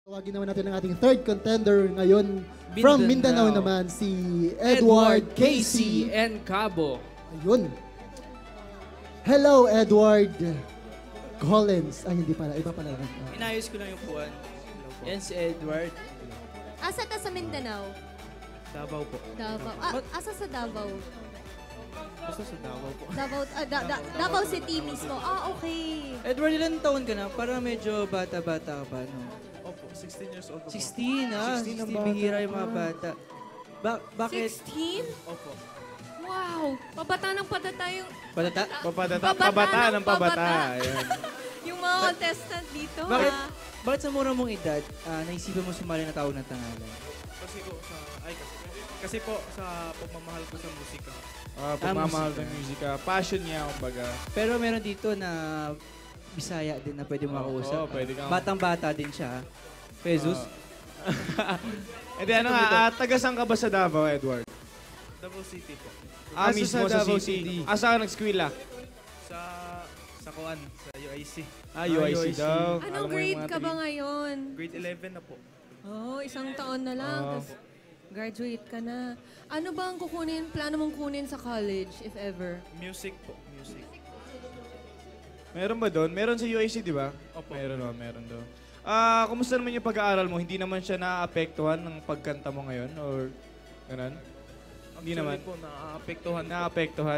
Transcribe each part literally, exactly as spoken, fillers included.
Tawagin naman natin ang ating third contender ngayon from Mindanao naman, si Edward, Edward Casey and Cabo. Ayun. Hello, Edward Collins. Ay, hindi pala. Iba pala. Inayos ko lang yung puwan. Yan si Edward. Asa ka sa Mindanao? Davao po. Davao. Ah, asa sa Davao? Basta sa Davao po. Davao, ah, da, da, Davao City mismo. Ah, okay. Edward, ilan taon ka na? Parang medyo bata-bata ka pa, no? Opo, sixteen years old po. sixteen, ah. sixteen ang sixteen, bata bihira yung pa. mga bata. Ba bakit? sixteen? Opo. Wow! Pabata ng pabata yung... Patata? Pabata, Pabata pabata ng ng pabata. pabata. Ayan. yung mga contestant dito, Bakit? ha? Bakit sa mura mong edad, ah, naisipan mo sumali na tawag ng tangalan? Kasi po sa ay kasi, kasi po sa pagmamahal ko sa musika. Ah, pagmamahal ng musika. Passion niya, kumbaga. Pero meron dito na Bisaya din na pwede mo makausap. Oo, pwede kang- Batang-bata din siya. Jesus? Hindi, ano nga, ah, taga saan ka ba sa Davao, Edward? Davao City po. Ah, Ah, mismo sa sa Davao city. City. Ah, saan ka nag-skwela? Sa sa Kuan, sa U I C. Ah, U I C daw. Alam Anong mo yung grade mga ka ba tagi- ngayon? Grade eleven na po. Oh, isang taon na lang. Oo. Tas graduate ka na. Ano ba ang kukunin, plano mong kunin sa college, if ever? Music po, music. Meron ba doon? Meron sa U I C, di ba? Opo. Meron, oh, meron doon. Ah, kumusta naman yung pag-aaral mo? Hindi naman siya naapektuhan ng pagkanta mo ngayon? Or ganun? Hindi Actually naman. po, naaapektuhan po. Naapektuhan.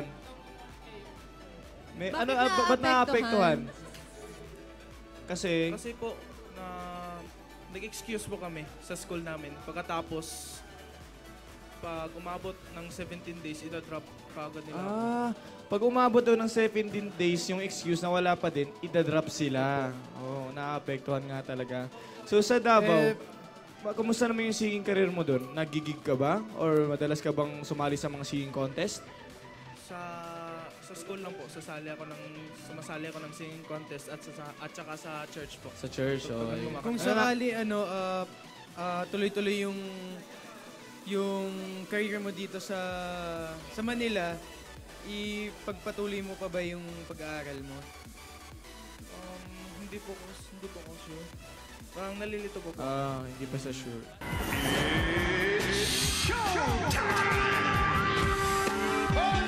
May, Bakit ano, ah, ba- ba't naapektuhan? naapektuhan? Kasi, Kasi po, na nag-excuse po kami sa school namin. Pagkatapos, pag umabot ng seventeen days, ita-drop pa agad nila. ako. ah, pag umabot daw ng seventeen days, yung excuse na wala pa din, idadrop sila. Oo, oh, naapektuhan nga talaga. So sa Davao, Eh, ma- kumusta naman yung singing career mo doon? Nagigig ka ba? Or madalas ka bang sumali sa mga singing contest? Sa sa school lang po, sasali ako ng sumasali ako ng singing contest at sa at saka sa church po. Sa church, So, oh. pag lumakas- Kung sakali ano ah, ah, tuloy-tuloy yung yung career mo dito sa sa Manila, ipagpatuloy mo pa ba yung pag-aaral mo? Um, hindi po ko hindi po ko sure. Parang nalilito po po. Ah, hindi pa sa sure. Showtime!